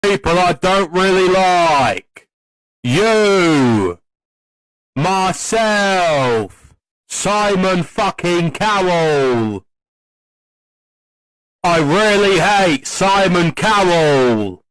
people I don't really like. You. Myself. Simon fucking Cowell. I really hate Simon Cowell.